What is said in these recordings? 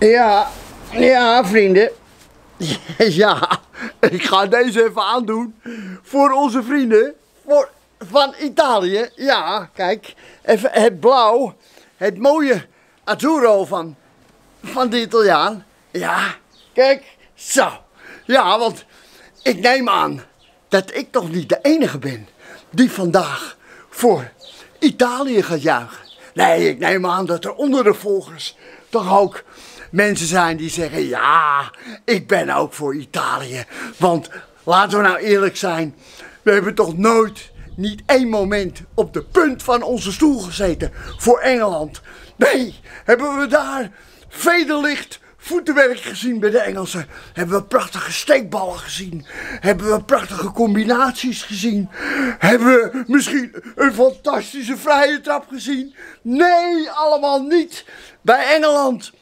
Ja, ja, vrienden. Ja, ik ga deze even aandoen voor onze vrienden van Italië. Ja, kijk, even het blauw, het mooie azzurro van de Italiaan. Ja, kijk, zo. Ja, want ik neem aan dat ik toch niet de enige ben die vandaag voor Italië gaat juichen. Nee, ik neem aan dat er onder de volgers toch ook mensen zijn die zeggen, ja, ik ben ook voor Italië. Want laten we nou eerlijk zijn, we hebben toch nooit, niet één moment op de punt van onze stoel gezeten voor Engeland. Nee, hebben we daar vederlicht voetenwerk gezien bij de Engelsen. Hebben we prachtige steekballen gezien. Hebben we prachtige combinaties gezien. Hebben we misschien een fantastische vrije trap gezien. Nee, allemaal niet bij Engeland.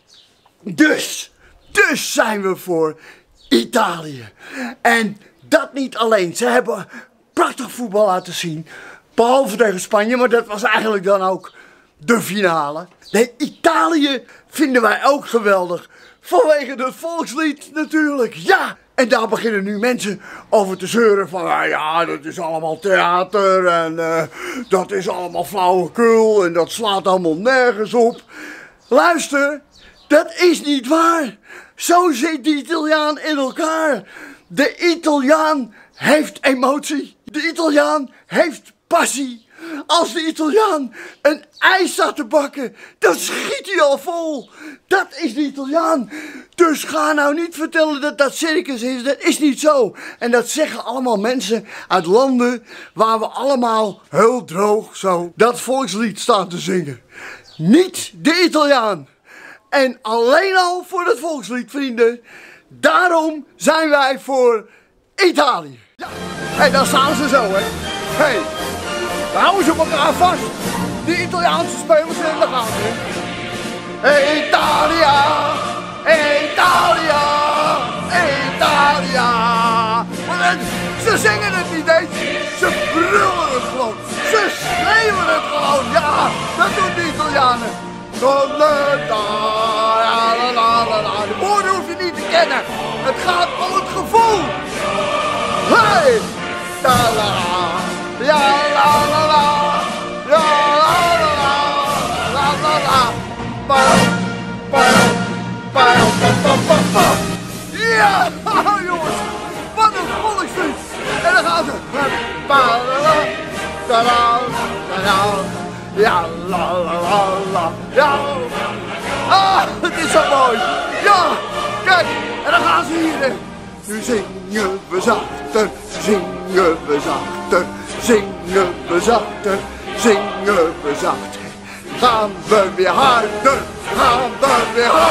Dus zijn we voor Italië. En dat niet alleen. Ze hebben prachtig voetbal laten zien. Behalve tegen Spanje, maar dat was eigenlijk dan ook de finale. Nee, Italië vinden wij ook geweldig. Vanwege het volkslied natuurlijk, ja! En daar beginnen nu mensen over te zeuren van, ja, dat is allemaal theater en dat is allemaal flauwekul en dat slaat allemaal nergens op. Luister, dat is niet waar. Zo zit de Italiaan in elkaar. De Italiaan heeft emotie. De Italiaan heeft passie. Als de Italiaan een ijs staat te bakken, dan schiet hij al vol. Dat is de Italiaan. Dus ga nou niet vertellen dat dat circus is. Dat is niet zo. En dat zeggen allemaal mensen uit landen waar we allemaal heel droog zo dat volkslied staan te zingen. Niet de Italiaan. En alleen al voor het volkslied, vrienden. Daarom zijn wij voor Italië. Ja, en daar staan ze zo, hè. Hey. Dan houden ze op elkaar vast. Die Italiaanse spelers in de gaten. Italia, Italia, Italia. Maar ze zingen het niet eens. Ze brullen het gewoon. Ze schreeuwen het gewoon. Ja, dat doen de Italianen. De woorden hoef je niet te kennen. Het gaat om het gevoel. Hey, la la. Ja, la la la, ja, la la la, la la la, ja, jongens, wat een volkslied. En dan gaan ze. Ja, la la la la, ja. Ah, het is zo mooi. Ja, kijk, en dan gaan ze hier. Nu zingen we zachter, zingen we zachter. Zingen we zachter, zingen we zachter. Gaan we weer harder, gaan we weer harder.